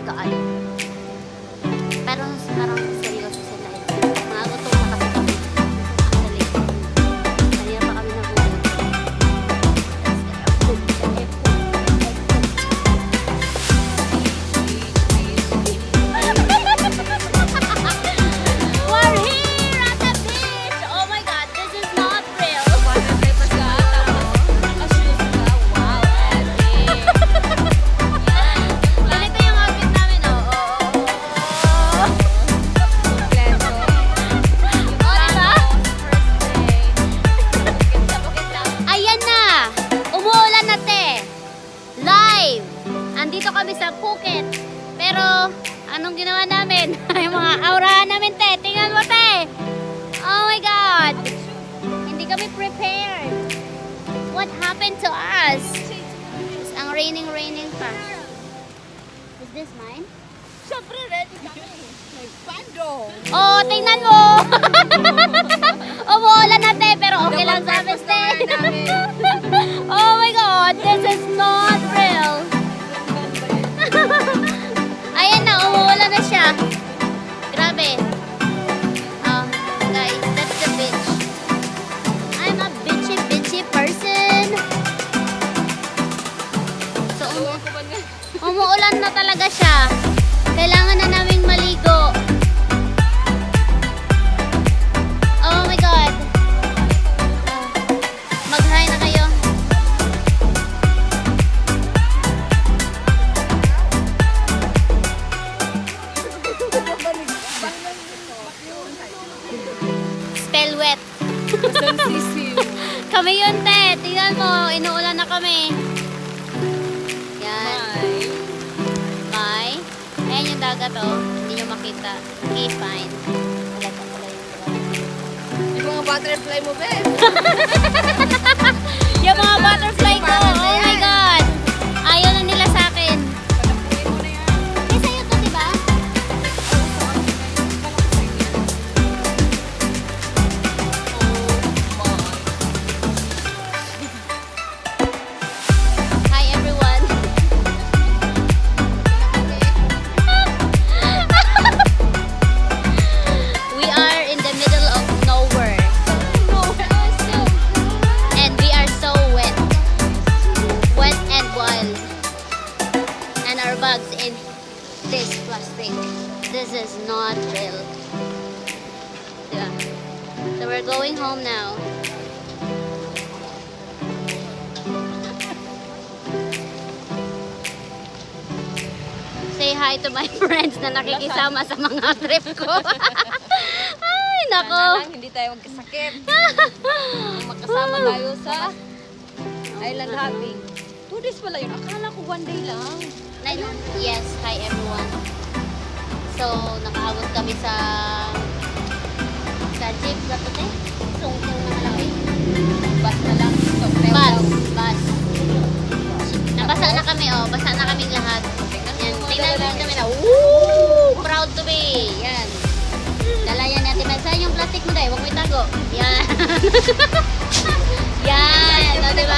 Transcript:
God. Pero parang seryoso sila eh. Nagutom na kasi kami. Actually, kanina pa kami nagutom. We're here at the beach! Oh my God, this is not real. Butterfly pa siya, tapos naka-shoes ka. Wow, epic. Ganito yung outfit namin, oh. Kompleto. Oh, diba? First day. Ayan na! Umuulan na, te! Live! Andito kami sa Phuket. Pero, anong ginawa namin? Yung mga aurahan namin, te. Tingnan mo, te! Oh my God! Hindi kami prepared. What happened to us? Ang raining pa. Is this mine? Siyempre, ready kami. May pando. Oh, tingnan mo! Umuulan na, te. Pero okay lang sa amin, te. Oh my God! This is not real! Ayan na, umuulan na siya. Grabe. Oh, guys, that's the beach. I'm a bitchy person. So, umuulan na talaga siya. Kailangan na naming maligo. Oh my God. Mag-hi na kayo. Spell wet. Kami yun, te. Tingnan mo, inuulan na kami. Yan. Bye. Ayan yung dagat, oh. Hindi nyo makita. Okay, fine. Wala pa pala yung dagat. Yung mga butterfly mo, be. Yung mga butterfly ko, oh my God. Ayaw na nila sa akin. Panapuin mo na yan. Eh, sa'yo to, diba? Hi, everyone. We are in the middle of nowhere. And we are so wet. Wet and wild. And our bags in this plastic. This is not real. Yeah. So we're going home now. Say hi to my friends na nakikisama sa mga trip ko. Ay, nako. Sana lang, hindi tayo magkasakit. Makasama tayo sa island hopping. 2 days pala yun. Akala ko 1 day lang. Yes, hi everyone. So, nakaabot kami sa jeep na to, eh. Sungkong na malaki. Bus na lang. Bus. Nabasa na kami, oh. Basa na kaming lahat. Yan, tingnan kami na. Woo! Proud to be. Yan. Dala yan natin. Saan yung plastic mo, dahil? Huwag mo itago. Yan. Yan. O, diba?